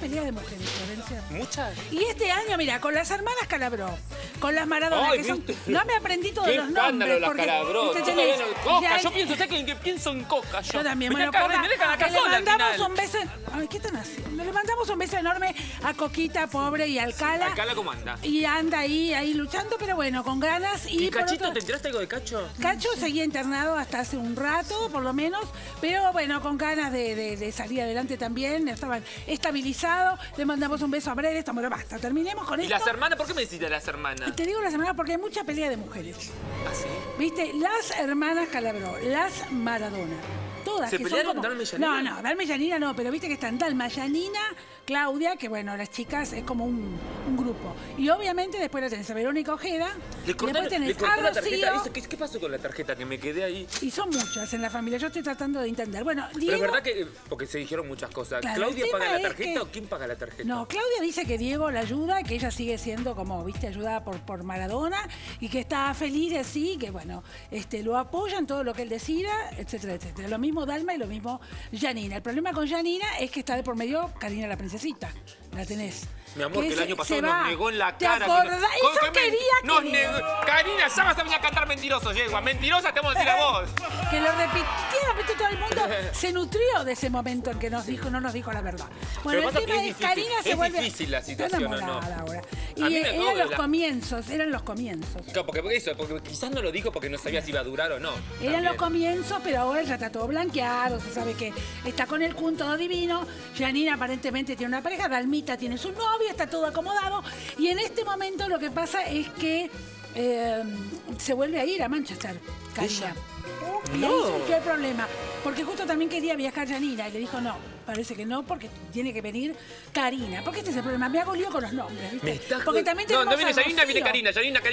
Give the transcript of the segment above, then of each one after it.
pelea de mujeres, Florencia. ¿Muchas? Y este año, mira, con las hermanas Calabró, con las Maradona, que son... No me aprendí todos los nombres. Las Calabró. Porque, Yo todavía no... Coca, yo pienso, ¿usted que pienso en Coca? Yo también. Me Bueno, Coca, me dejan acá que le sola al mandamos final. un beso... Ay, ¿qué están haciendo? Le mandamos un beso enorme a Coquita, pobre, y al Cala. ¿Alcala cómo anda? Y anda ahí luchando, pero bueno, con ganas. ¿Y por Cachito, otro... te enteraste algo de Cacho? Cacho seguía internado hasta hace un rato, por lo menos, pero bueno, con ganas de salir adelante también. Estaban estabilizados. Le mandamos un beso a Brede. Bueno, basta, terminemos con ¿Y esto. las hermanas? ¿Por qué me decís de las hermanas? Te digo las hermanas porque hay mucha pelea de mujeres. ¿Ah, sí? ¿Viste? Las hermanas Calabró, las Maradona. Todas. ¿Se que pelearon son como... Dalma y Yanina? No, Dalma y Yanina no, pero viste que están Dalma, Yanina, Claudia, que bueno, las chicas es como un grupo. Y obviamente después la tenés a Verónica Ojeda. Le cortó a la tarjeta. Rocío. ¿Qué pasó con la tarjeta? Que me quedé ahí. Y son muchas en la familia, yo estoy tratando de entender. Bueno, Diego... Pero es verdad que, porque se dijeron muchas cosas. Claro, ¿Claudia el tema paga la es tarjeta que... o quién paga la tarjeta? No, Claudia dice que Diego la ayuda, que ella sigue siendo como, viste, ayudada por Maradona y que está feliz de sí, que bueno, lo apoya en todo lo que él decida, etcétera, etcétera. Lo mismo Dalma y lo mismo Yanina. El problema con Yanina es que está de por medio Karina la princesita. La tenés. Mi amor, que el año pasado nos negó en la ¿Te cara. acordás? Eso quería que... Karina, ya vas a venir a cantar Mentiroso, yegua. Mentirosa te vamos a decir a vos. Que lo repitiera, viste, todo el mundo se nutrió de ese momento en que nos dijo, no nos dijo la verdad. Bueno, Pero el tema es que Karina se vuelve... Es difícil la situación, ¿o no? Ahora. A mí Y me eran los la... comienzos. Claro, porque quizás no lo dijo porque no sabía si iba a durar o no. Eran los comienzos, pero ahora ya está todo blanqueado, se sabe que está con el Kun todo divino. Yanina aparentemente tiene una pareja, Dalmita tiene su novia, está todo acomodado. Y en este momento lo que pasa es que se vuelve a ir a Manchester, Karina. Y ahí surgió el problema, porque justo también quería viajar Yanina y le dijo no, parece que no, porque tiene que venir Karina. Porque este es el problema, me hago lío con los nombres, ¿viste? Porque también tenemos no viene a Yanina, Rocío. viene Karina.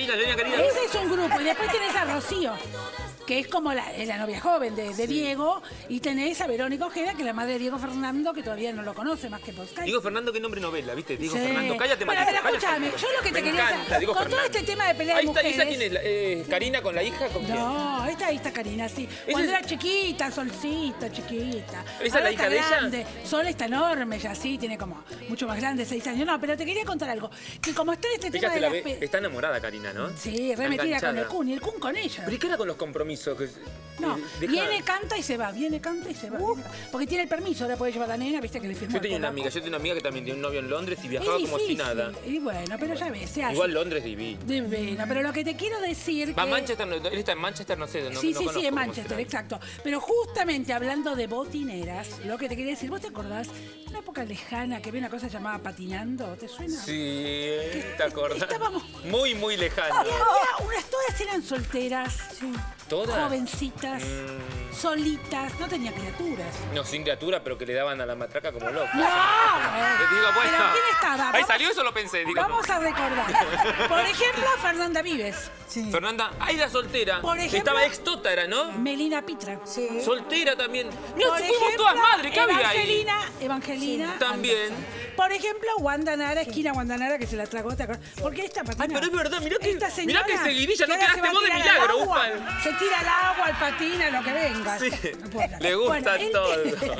Ese es un grupo, y después tenés a Rocío, que es como la novia joven de Diego, y tenés a Verónica Ojeda, que es la madre de Diego Fernando, que todavía no lo conoce más que por Skype. Diego Fernando, qué nombre novela, ¿viste? Diego Sí. Fernando, cállate, bueno, maldito, pero escúchame, yo lo que te quería decir, con todo este tema de pelea de mujeres... Ahí está, ¿tiene Karina con la hija? ¿Con quién? No, ahí está Karina, sí. Cuando era chiquita, Solcita, chiquita. ¿Esa es la Ahora hija está de ella? grande. Sol está enorme ya, sí, tiene como mucho más grande, 6 años. No, pero te quería contar algo. Que como está este tema de la las ve, está enamorada Karina, ¿no? Sí, remetida con el Kun, y el Kun con ella. ¿Pero y qué era con los compromisos? No, viene, canta y se va, viene, canta y se va. Porque tiene el permiso, ahora puede llevar a la nena, viste que le firmó. Yo tenía una amiga que también tiene un novio en Londres y viajaba como si nada. Y bueno, pero ya ves, se hace. Igual Londres divino. Divino, pero lo que te quiero decir Va que... a Manchester, él está en Manchester, no sé, no Sí, conozco en cómo Manchester, será. exacto. Pero justamente hablando de botineras, lo que te quería decir, ¿vos te acordás de una época lejana que había una cosa llamada patinando? ¿Te suena? Sí, ¿te acordás? Estábamos... Muy, muy lejano. Todas eran solteras, ¿Todas? jovencitas, solitas, no tenía criaturas. No, sin criatura, pero que le daban a la matraca como loco. ¡No! Digo, bueno, ¿Pero quién estaba? ahí salió, eso lo pensé. Digo, Vamos a recordar. Por ejemplo, Fernanda Vives. Sí. Fernanda, ahí era soltera. Por ejemplo, estaba extota, era, ¿no? Melina Pitra. Sí. Soltera también. Mira, Por si fuimos ejemplo, todas madres, ¿qué había ahí? Evangelina. Sí, también. Anderson. Por ejemplo, Wanda Nara, esquina Wanda Nara, que se la tragó, ¿te acuerdas? Porque esta patina. Ay, pero es verdad, mirá Esta que señora, seguidilla, no ahora quedaste se va a vos de tirar al milagro, agua. ufa. Se tira al agua, al patina, lo que venga. Sí, No puedo. le gusta Bueno, todo.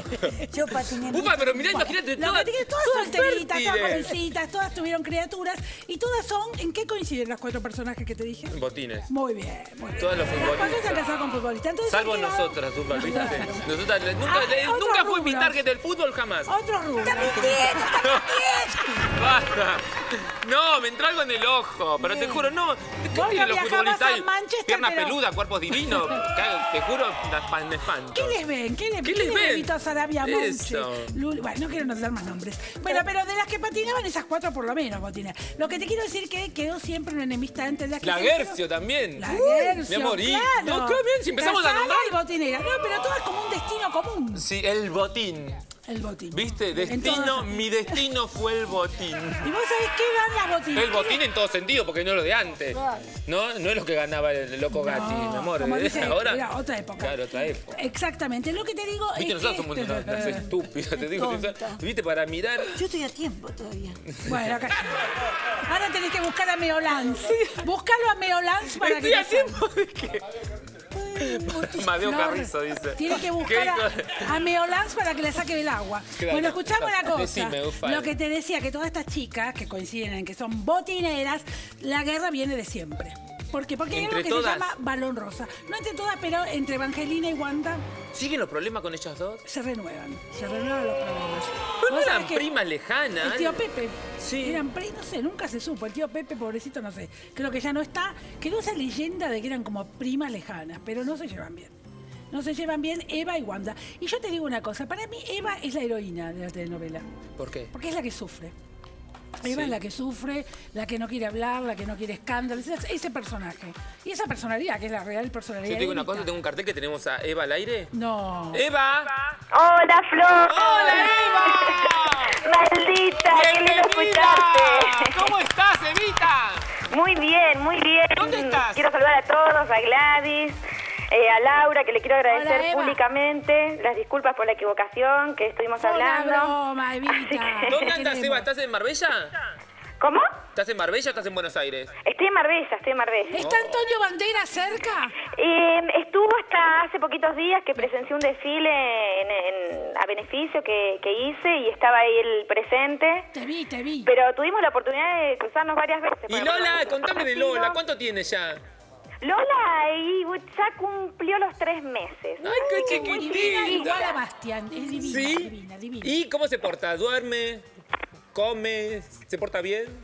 Yo patiné. Ufa, pero mirá, imagínate, Lo todas, que te digo, todas solteritas, todas fértiles. jovencitas, todas tuvieron criaturas y todas son, ¿en qué coinciden los 4 personajes que te dije? Botines. Muy bien, muy bien. Todos los Las 4 se han futbolistas. casado con futbolistas. Entonces, Salvo han quedado- nosotras, Ufa, ¿viste? Claro. Nosotras otros nunca fue mi rubros. target del fútbol jamás. Otro rubro. Basta. No, me entró algo en el ojo, pero te juro, no. ¿Qué Vos tienen no los viajabas futbolistas? a Manchester, Pierna pero- peluda, cuerpos divinos. Te juro, me espanto. ¿Qué les ven? ¿Qué les ven? ven? Sarabia Monche. Eso. Bueno, no quiero nombrar más nombres. Bueno, pero de las que patinaban, esas 4 por lo menos patinaban. Lo que te quiero decir que quedó siempre una enemistad entre las que... La Guercio también. La Guercio, mi amor, y- claro. No, claro, bien, si empezamos a Casada nombrar. y botinera. No, pero todo es como un destino común. Sí, el botín. El botín. ¿Viste? En todas- Mi destino fue el botín. ¿Y vos sabés qué dan las botines? El botín en todo sentido, porque no es lo de antes. No es lo que ganaba el loco Gatti, mi amor. Como dice, Ahora, era otra época. Claro, otra época. Exactamente. Lo que te digo Viste, es nosotros somos unas estúpidas, te digo. Tonta. Viste, para mirar. Yo estoy a tiempo todavía. Bueno, acá. Ahora tenés que buscar a Meolans. Búscalo a Meolans para que Estoy a te tiempo de que... Madeo Flor Carrizo, dice. tiene que buscar a Meolans para que le saque del agua. Claro, Bueno, escuchame una cosa. Decime, Ufal. Lo que te decía, que todas estas chicas que coinciden en que son botineras, la guerra viene de siempre. ¿Por qué? Porque hay ¿Entre algo que todas? se llama balón rosa. No entre todas, pero entre Evangelina y Wanda ¿Siguen los problemas con ellas dos? se renuevan los problemas. Pero no ¿Vos sabés eran que primas lejanas. El tío Pepe. Sí. Eran no sé, nunca se supo. El tío Pepe, pobrecito, no sé. Creo que ya no está. Quedó esa leyenda de que eran como primas lejanas, pero no se llevan bien. No se llevan bien Eva y Wanda. Y yo te digo una cosa, para mí Eva es la heroína de la telenovela. ¿Por qué? Porque es la que sufre. Eva es la que sufre, la que no quiere hablar, la que no quiere escándalo. Ese personaje. Y esa personalidad, que es la real personalidad. Yo te digo una Evita. cosa, tengo un cartel que tenemos a Eva al aire. No. ¡Eva! Hola, Flor. ¡Hola, Eva! Maldita, qué lindo escucharte. ¿Cómo estás, Evita? Muy bien, muy bien. ¿Dónde estás? Quiero saludar a todos, a Gladys, a Laura, que le quiero agradecer Hola, Eva. públicamente las disculpas por la equivocación que estuvimos Fue una hablando. broma, Evita. Así que- ¿Dónde Te andas, queremos. Eva? ¿Estás en Marbella? ¿Cómo? ¿Estás en Marbella o estás en Buenos Aires? Estoy en Marbella, estoy en Marbella. ¿Está Antonio Banderas cerca? Estuvo hasta hace poquitos días que presencié un desfile a beneficio que hice y estaba ahí el presente. Te vi. Pero tuvimos la oportunidad de cruzarnos varias veces. Y para Lola, conocer contame de sus Lola. vecinos. ¿Cuánto tiene ya? Lola ya cumplió los 3 meses. ¡Ay, qué Divina chiquitita! igual a Bastián. Es divina, ¿Sí? divina. ¿Y cómo se porta? ¿Duerme? ¿Come? ¿Se porta bien?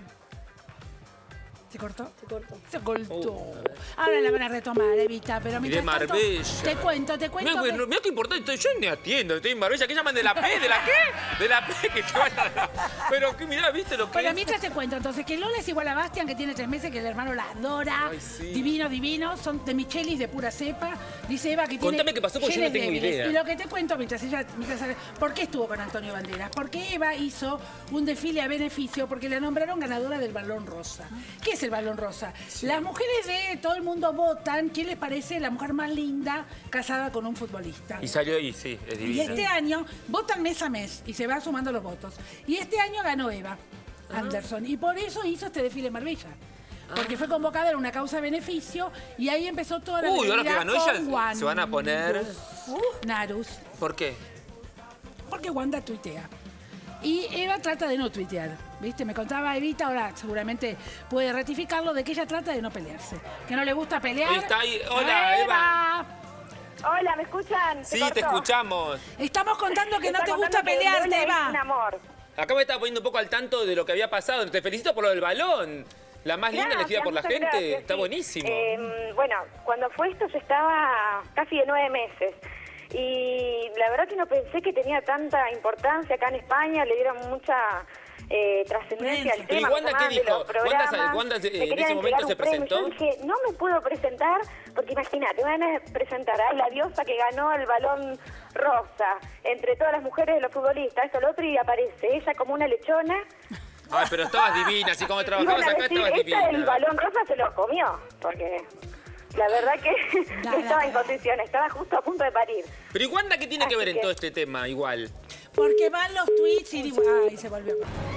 ¿Se cortó? Se cortó. Ahora la van a retomar, Evita, pero Y de mientras tanto, Marbella. te cuento que... Mira qué importante, yo ni atiendo, estoy en Marbella. ¿Qué llaman de la P? ¿De la qué? De la P, que te van a dar. Pero que mirá, ¿viste lo que Bueno, es? mientras te cuento, entonces, que Lola es igual a Bastian, que tiene 3 meses, que el hermano la adora. Ay, sí. Divino. Son de Michelis, de pura cepa. Dice Eva que tiene... Contame qué pasó, porque yo no genes tengo débiles. idea. Y lo que te cuento, ¿por qué estuvo con Antonio Banderas? Porque Eva hizo un desfile a beneficio, porque la nombraron ganadora del Balón Rosa. ¿Qué es el Balón Rosa? Las mujeres de todo el mundo votan quién les parece la mujer más linda casada con un futbolista. Y salió y sí, es Y divino. este año votan mes a mes y se va sumando los votos. Y este año ganó Eva Anderson. Y por eso hizo este desfile en Marbella. Porque fue convocada en una causa de beneficio y ahí empezó toda la Uy, ahora que rivalidad ganó con ella, Wanda. se van a poner... Narus. ¿Por qué? Porque Wanda tuitea. Y Eva trata de no tuitear, ¿viste? Me contaba Evita, ahora seguramente puede ratificarlo, de que ella trata de no pelearse. Que no le gusta pelear. Ahí está ahí. Hola, Eva. Hola, ¿me escuchan? Sí, te escuchamos. Estamos contando que no Está te gusta contando que pelearte, Lola es un Eva. amor. Acá me estaba poniendo un poco al tanto de lo que había pasado. Te felicito por lo del balón. La más linda Gracias, elegida por la muchas gente. gracias, Está sí. buenísimo. Bueno, cuando fue esto yo estaba casi de 9 meses. Y la verdad que no pensé que tenía tanta importancia acá en España, le dieron mucha trascendencia al Pero, ¿y tema. Wanda qué más de dijo? los programas. ¿Wanda Me en querían ese momento entregar se un premio. presentó? Yo dije, no me puedo presentar, porque imagínate, van a presentar a la diosa que ganó el Balón Rosa, entre todas las mujeres de los futbolistas, esto, lo otro, y aparece ella como una lechona. Ay, pero estabas divina. Así como Y trabajabas van a acá, decir, estabas esta del divina. Balón Rosa se lo comió, porque la verdad que no estaba en condiciones, estaba justo a punto de parir. Pero ¿y Wanda qué tiene que Así ver en que- todo este tema? Igual. Porque van los tweets y... Ay, se volvió.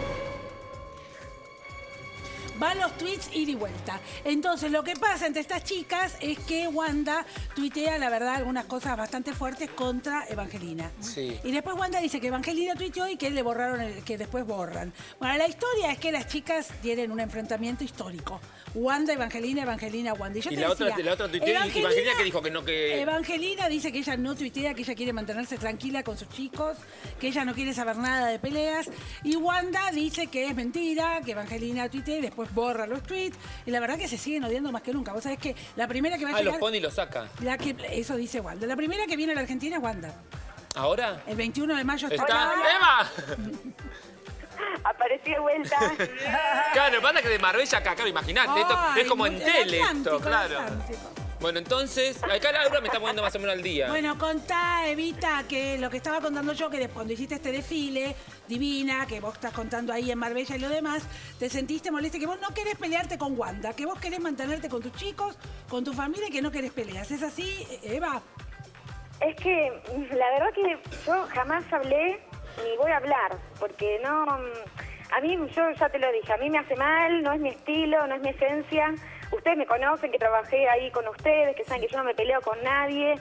Van los tweets ida y vuelta. Entonces, lo que pasa entre estas chicas es que Wanda tuitea, la verdad, algunas cosas bastante fuertes contra Evangelina. Sí. Y después Wanda dice que Evangelina tuiteó y que le borraron, que después borran. Bueno, la historia es que las chicas tienen un enfrentamiento histórico. Wanda, Evangelina, Wanda. Y yo Y te la otra decía, tuiteó y Evangelina que dijo que no, que... Evangelina dice que ella no tuitea, que ella quiere mantenerse tranquila con sus chicos, que ella no quiere saber nada de peleas. Y Wanda dice que es mentira, que Evangelina tuitea y después borra los tweets. Y la verdad que se siguen odiando más que nunca. Vos sabés que la primera que va a Ah, los llegar... pone y los saca. Eso dice Wanda. La primera que viene a la Argentina es Wanda. ¿Ahora? El 21 de mayo está... ¿Está? acá. ¡Eva! Apareció de vuelta. Claro, pasa que de Marbella acá, claro, imagínate, esto Ay, es como en el tele Atlántico, esto, el claro. Atlántico. Bueno, entonces, acá Laura me está poniendo más o menos al día. Bueno, contá, Evita, que lo que estaba contando yo, que cuando hiciste este desfile, divina, que vos estás contando ahí en Marbella y lo demás, te sentiste molesta, que vos no querés pelearte con Wanda, que vos querés mantenerte con tus chicos, con tu familia y que no querés peleas. ¿Es así, Eva? Es que la verdad que yo jamás hablé ni voy a hablar, porque no... A mí, yo ya te lo dije, a mí me hace mal, no es mi estilo, no es mi esencia. ustedes me conocen, que trabajé ahí con ustedes, que saben que yo no me peleo con nadie,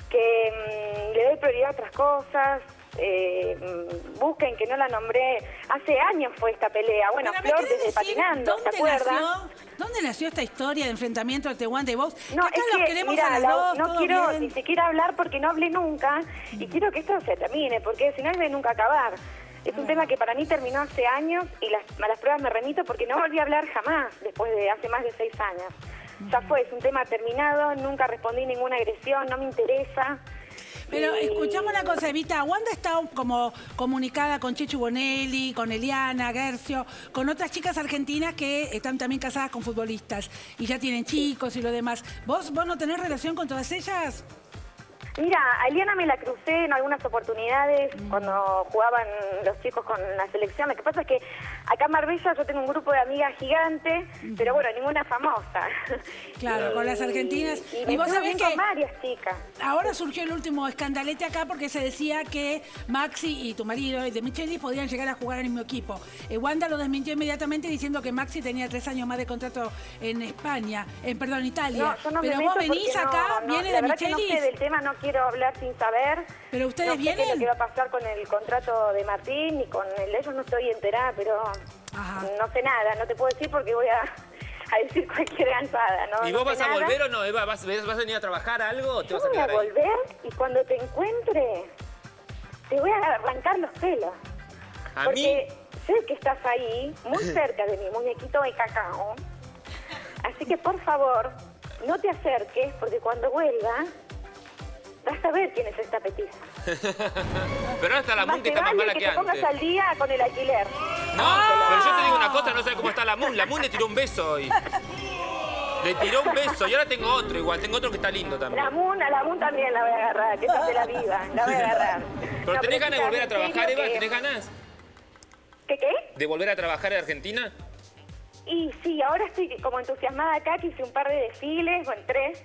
que le doy prioridad a otras cosas. Busquen que no la nombré. Hace años fue esta pelea. Bueno, Flor desde Patinando, ¿se acuerdan? ¿Dónde nació esta historia de enfrentamiento entre Wanda y vos? No, acá es los que, queremos mira, a las dos, no todo quiero bien. ni siquiera hablar porque no hablé nunca y quiero que esto se termine, porque si no, es de nunca acabar. Es un tema que para mí terminó hace años y a las pruebas me remito porque no volví a hablar jamás después de hace más de 6 años. Ya fue, es un tema terminado, nunca respondí ninguna agresión, no me interesa. Pero escuchamos una cosa, Evita. Wanda está como comunicada con Chechu Bonelli, con Eliana, Gercio, con otras chicas argentinas que están también casadas con futbolistas y ya tienen chicos y lo demás. ¿Vos no tenés relación con todas ellas? Mira, a Eliana me la crucé en algunas oportunidades cuando jugaban los chicos con la selección. Lo que pasa es que acá en Marbella yo tengo un grupo de amigas gigante, pero bueno, ninguna famosa. Claro, con las argentinas. Y vos sabés que varias chicas. ahora surgió el último escandalete acá porque se decía que Maxi y tu marido y De Michelis podían llegar a jugar en el mismo equipo. Wanda lo desmintió inmediatamente diciendo que Maxi tenía 3 años más de contrato en España, en Italia. No, yo no pero me vos meto venís porque acá, no, viene la De verdad que Michelis. no sé del tema, no quiero hablar sin saber. Pero ustedes no sé qué es lo vienen. que va a pasar con el contrato de Martín, ni con el de ellos no estoy enterada, pero Ajá. no sé nada, no te puedo decir porque voy a decir cualquier gansada, ¿no? ¿Y no vos sé vas a nada. volver o no, Eva? ¿Vas a venir a trabajar algo o te Yo vas a voy a quedar ahí? volver y cuando te encuentre te voy a arrancar los pelos. ¿A Porque mí? sé que estás ahí, muy cerca de mi muñequito de cacao. Así que por favor, no te acerques porque cuando vuelva vas a ver quién es esta petiza. Pero ahora está la Moon que está más vale mala que que te pongas antes. al día con el alquiler. No, pero yo te digo una cosa, no sé cómo está la Moon. La Moon le tiró un beso hoy. Le tiró un beso y ahora tengo otro igual, tengo otro que está lindo también. A la Moon también la voy a agarrar, que esa se la viva, la voy a agarrar. ¿Pero No, tenés ganas de volver a trabajar, Eva? que- ¿Tenés ganas ¿Qué? de volver a trabajar en Argentina? Y sí, ahora estoy como entusiasmada acá, que hice un par de desfiles, bueno, 3,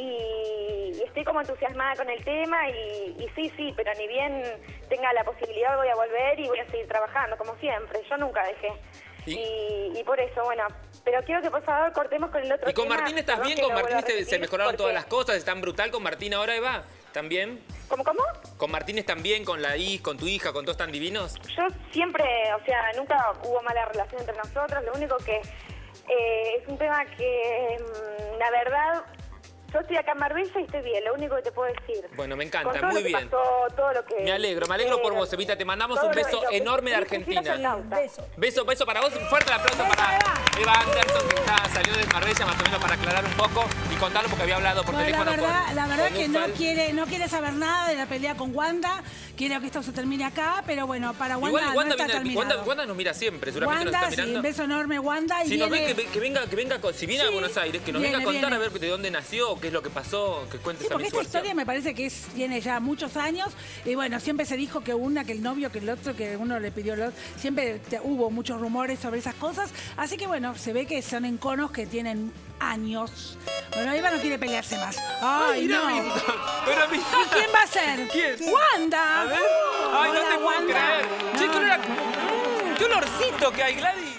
y estoy como entusiasmada con el tema y sí, pero ni bien tenga la posibilidad voy a volver y voy a seguir trabajando, como siempre, yo nunca dejé. Y por eso, bueno, pero quiero que por favor cortemos con el otro ¿Y con tema. Martín estás Perdón bien? que ¿Con lo vuelvo Martín a se repetir, mejoraron porque- todas las cosas? ¿Están brutal con Martín ahora, Eva? ¿También? ¿Cómo? ¿Con Martín están bien? ¿Con la con tu hija? ¿Con todos tan divinos? Yo siempre, o sea, nunca hubo mala relación entre nosotros, lo único que es un tema que, la verdad, yo estoy acá en Marbella y estoy bien, lo único que te puedo decir. Bueno, me encanta, Con todo muy lo que bien. pasó, todo lo que... Me alegro por vos, Evita. Te mandamos todo un lo- beso lo que- enorme de lo que quieras Argentina. al causa. Beso para vos. Un fuerte aplauso para Eva Anderson, que salió de Marbella más o menos para aclarar un poco y contarlo porque había hablado por Bueno, teléfono la verdad con que Ufal. no quiere saber nada de la pelea con Wanda. Quiere que esto se termine acá, pero bueno, para Wanda, Igual Wanda, no está terminado. Wanda nos mira siempre, seguramente Wanda, nos está sí, mirando. un beso enorme, Wanda. Y Si nos viene... ve, que venga, si viene a Sí, Buenos Aires, que nos viene, venga a contar viene. a ver de dónde nació, qué es lo que pasó, que cuente Sí, esa porque esta versión. historia me parece que tiene ya muchos años. Y bueno, siempre se dijo que que el novio, que el otro, que uno le pidió el otro. Siempre hubo muchos rumores sobre esas cosas. Así que bueno, se ve que son enconos que tienen años. Bueno, Eva no quiere pelearse más. ¡Ay, Mirá, no! Mirta, pero mirá. ¿Y quién va a ser? ¿Quién? ¡Wanda! A ver. Ay, no Hola, te puedo Wanda. creer. Che, qué olorcito que hay, Gladys.